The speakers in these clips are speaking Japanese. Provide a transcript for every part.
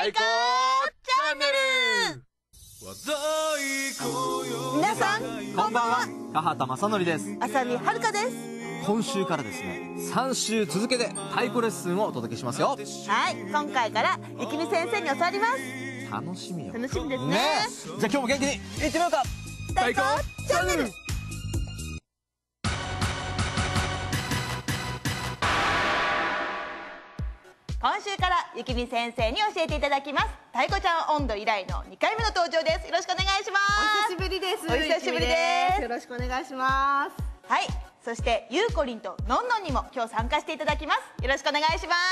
太鼓チャンネル。皆さんこんばんは。 kah畑正則です。 浅見遥です。 今週からですね、3週続けて太鼓レッスンをお届けしますよ。 はい、今回からゆきみ先生に教わります。 楽しみよ。 楽しみですね。 じゃあ今日も元気にいってみようか。 太鼓チャンネル。今週からゆきみ先生に教えていただきます。太鼓ちゃん音頭以来の2回目の登場です。よろしくお願いします。 お久しぶりです。 お久しぶりです。 よろしくお願いします。 はい、そしてゆうこりんとのんのんにも今日参加していただきます。よろしくお願いします。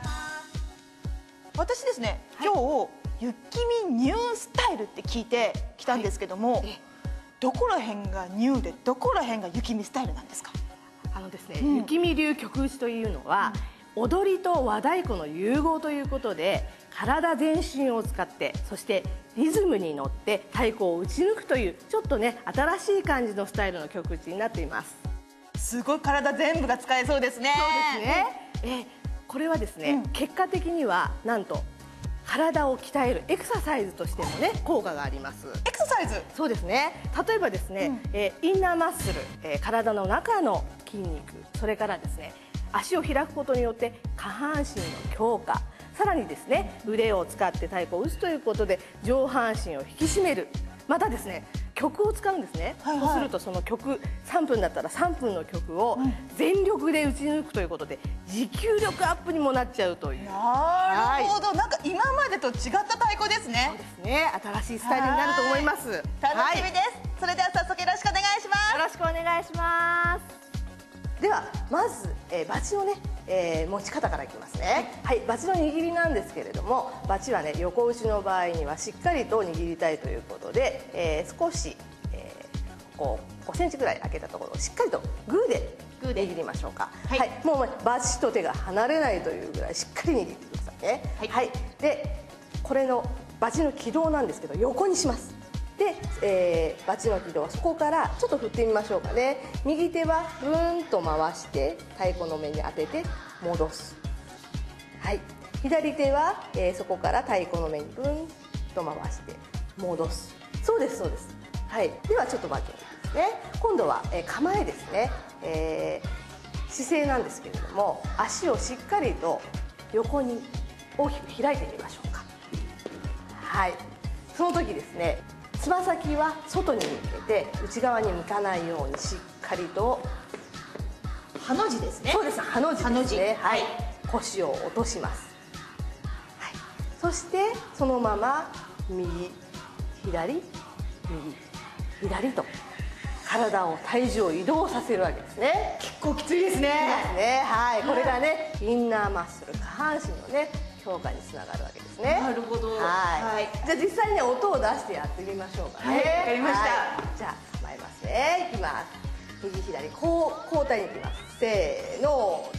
私ですね、今日ゆきみニュースタイルって聞いてきたんですけども、どこら辺がニューでどこら辺がゆきみスタイルなんですか？ ですね、ゆきみ流曲打ちというのは、踊りと和太鼓の融合ということで、体全身を使って、そしてリズムに乗って太鼓を打ち抜くというちょっとね新しい感じのスタイルの曲打ちになっています。 すごい体全部が使えそうですね。 そうですね。これはですね、結果的にはなんと体を鍛えるエクササイズとしてもね効果があります。 エクササイズ。 そうですね。例えばですね、インナーマッスル、体の中の筋肉、それからですね足を開くことによって下半身の強化、さらにですね腕を使って太鼓を打つということで上半身を引き締める。またですね曲を使うんですね。そうするとその曲3分だったら3分の曲を全力で打ち抜くということで持久力アップにもなっちゃうという。 なるほど、なんか今までと違った太鼓ですね。 そうですね、新しいスタイルになると思います。 楽しみです。それでは早速よろしくお願いします。 よろしくお願いします。ではまず、バチのね、持ち方からいきますね。はい、バチの握りなんですけれども、バチはね横打ちの場合にはしっかりと握りたいということで、少し、こう5センチぐらい開けたところをしっかりとグーで握りましょうか。はい、もうバチと手が離れないというぐらいしっかり握ってくださいね。はい、でこれのバチの軌道なんですけど横にします。で、バチの軌道はそこからちょっと振ってみましょうかね。右手はブーンと回して太鼓の目に当てて戻す。はい、左手は、そこから太鼓の目にブーンと回して戻す。そうですそうです。はい、ではちょっと待ってですね。今度は、構えですね、姿勢なんですけれども、足をしっかりと横に大きく開いてみましょうか。はい、その時ですね、つま先は外に向けて内側に向かないようにしっかりとハの字ですね。 そうです、ハの字ですね。はい、腰を落とします。はい、そしてそのまま右左右左と体を体重を移動させるわけですね。 結構きついですね。 はい、これがねインナーマッスル、下半身のね強化につながるわけですね。 なるほど。 はい。じゃあ実際に音を出してやってみましょうかね。 はい、わかりました。 じゃあ構えますね。いきます。右左交代にいきます。せーの。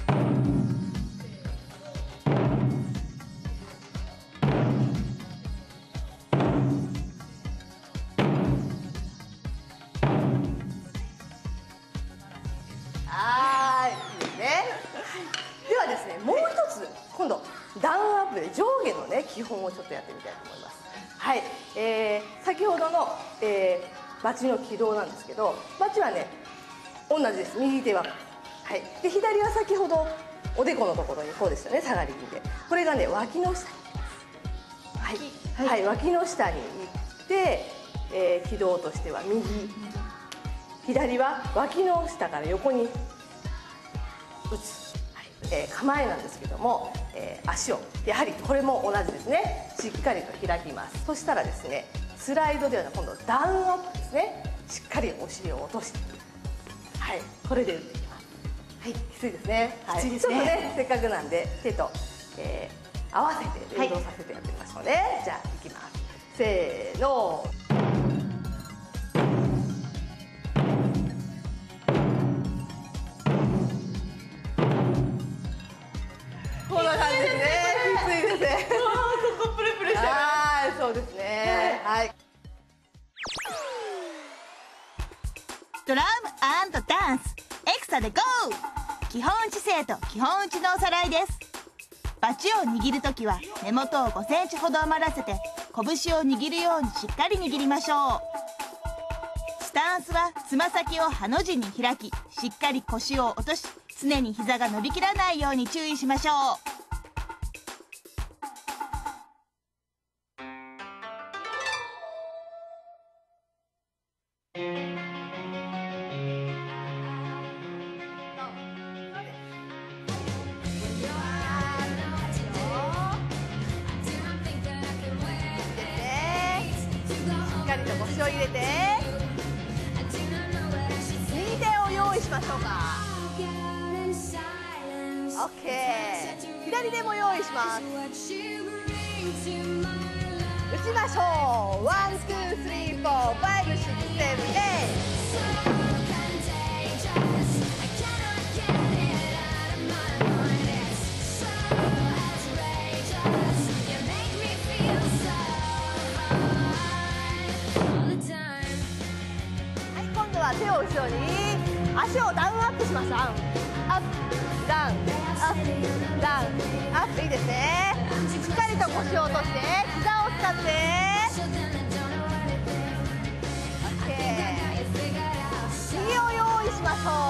ではですね、もう一つ今度ダウンアップで上下のね基本をちょっとやってみたいと思います。はい、先ほどの、バチの軌道なんですけど、バチはね同じです。右手ははい、で左は先ほどおでこのところにこうでしたね、下がり気で。これがね脇の下に行きます。はい、脇の下に行って、軌道としては右左は脇の下から横に打つ。構えなんですけども、足をやはりこれも同じですね、しっかりと開きます。そしたらですねスライドではなく今度ダウンアップですね。しっかりお尻を落として、はい、これで打っていきます。はい、きついですね。 きついですね。 ちょっとねせっかくなんで手と、合わせて連動させてやってみましょうね。じゃあいきます。せーの。こんな感じですね。きついですね。 ここプルプルしてる。 はい、そうですね。はい。 ドラム&ダンスエクサで GO！ 基本姿勢と基本打ちのおさらいです。 バチを握るときは根元を5センチほど余らせて拳を握るようにしっかり握りましょう。スタンスはつま先をハの字に開き、しっかり腰を落とし、常に膝が伸びきらないように注意しましょう。 しっかりと腰を入れて、右手を用意しましょうか。 OK、 左手も用意します。打ちましょう。1、2、3、4、5、6、7、8。手を後ろに、足をダウンアップします。ダウンアップ、ダウンアップ、ダウンアップ。いいですね。しっかりと腰を落として、膝を使って OK。 右を用意しましょ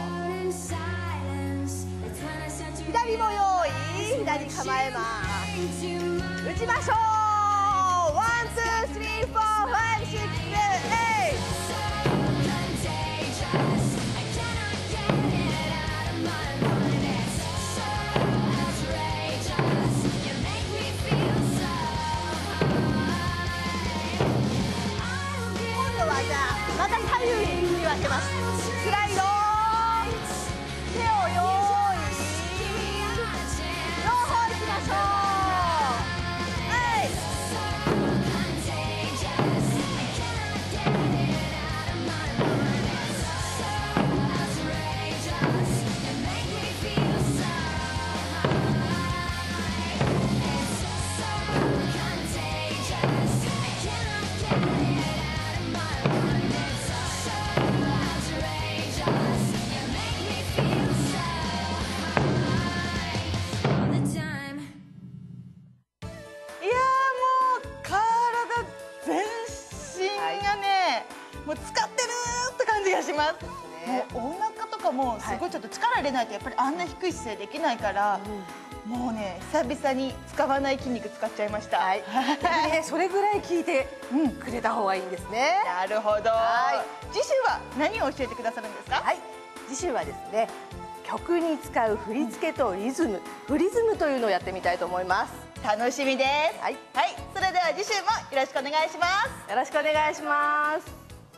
う。左も用意。左構えます。打ちましょう。1、2、3、4、5、6、7、8。また左右に振り分けます。スライド、手を用意、両方いきましょう。はい、 もう使ってるって感じがします。もうお腹とかもすごいちょっと力入れないとやっぱりあんな低い姿勢できないから、もうね久々に使わない筋肉使っちゃいました。はい、 それぐらい聞いてくれた方がいいんですね。 なるほど。次週は何を教えてくださるんですか？ はい、次週はですね、曲に使う振り付けとリズム、フリズムというのをやってみたいと思います。 楽しみです。はい、それでは次週もよろしくお願いします。 よろしくお願いします。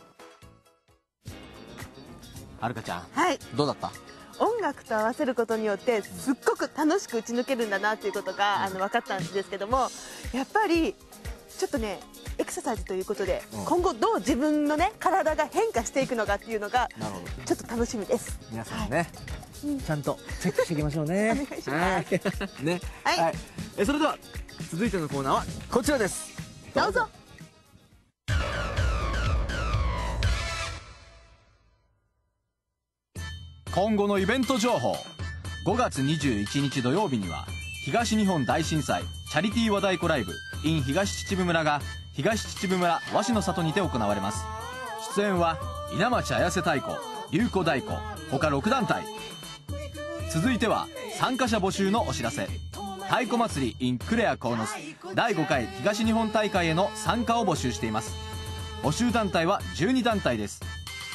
はるかちゃん、 はい、 どうだった？ 音楽と合わせることによってすっごく楽しく打ち抜けるんだなっていうことが分かったんですけども、やっぱりちょっとねエクササイズということで、今後どう自分のね体が変化していくのかっていうのがちょっと楽しみです。 皆さんね、ちゃんとチェックしていきましょうね。 お願いします。 ね、はい。それでは続いてのコーナーはこちらです。 どうぞ。 今後のイベント情報。5月21日土曜日には東日本大震災チャリティー和太鼓ライブ in 東秩父村が東秩父村和紙の里にて行われます。出演は稲町綾瀬太鼓、龍子太鼓他6団体。続いては参加者募集のお知らせ。太鼓祭り in クレア鴻巣第5回東日本大会への参加を募集しています。募集団体は12団体です。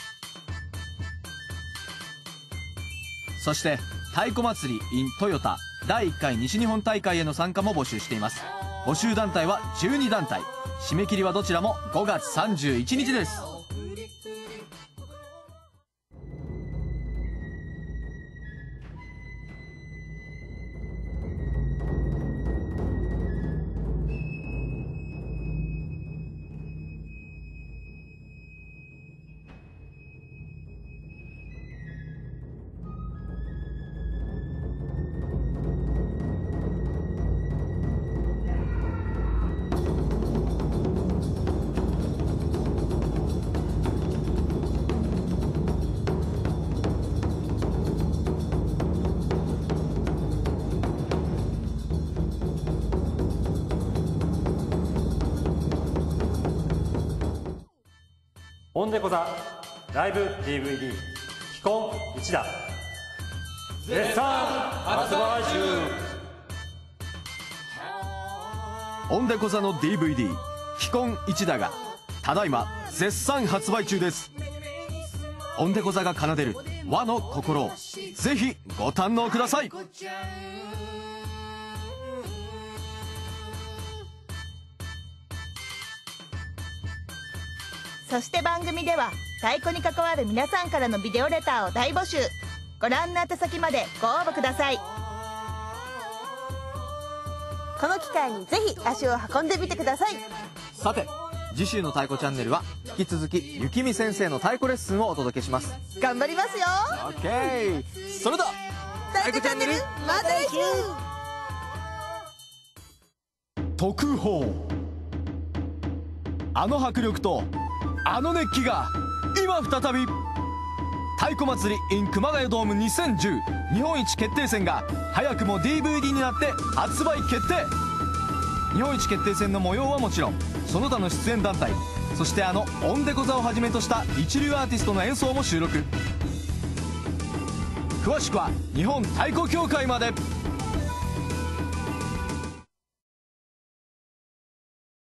そして太鼓祭り in トヨタ第1回西日本大会への参加も募集しています。募集団体は12団体。締め切りはどちらも5月31日です。 オンデコ座ライブ DVD 非婚一打絶賛発売中。 オンデコ座の DVD 非婚一打がただいま絶賛発売中です。オンデコ座が奏でる和の心をぜひご堪能ください。 そして番組では太鼓に関わる皆さんからのビデオレターを大募集。ご覧の宛先までご応募ください。 この機会にぜひ足を運んでみてください。 さて次週の太鼓チャンネルは引き続きゆきみ先生の太鼓レッスンをお届けします。 頑張りますよ。 OK、 それでは太鼓チャンネルまた来週。 特報。あの迫力とあの熱気が今再び太鼓祭り in 熊谷ドーム2010日本一決定戦が早くも DVD になって発売決定。日本一決定戦の模様はもちろんその他の出演団体、そしてあのオンデコ座をはじめとした一流アーティストの演奏も収録。詳しくは日本太鼓協会まで。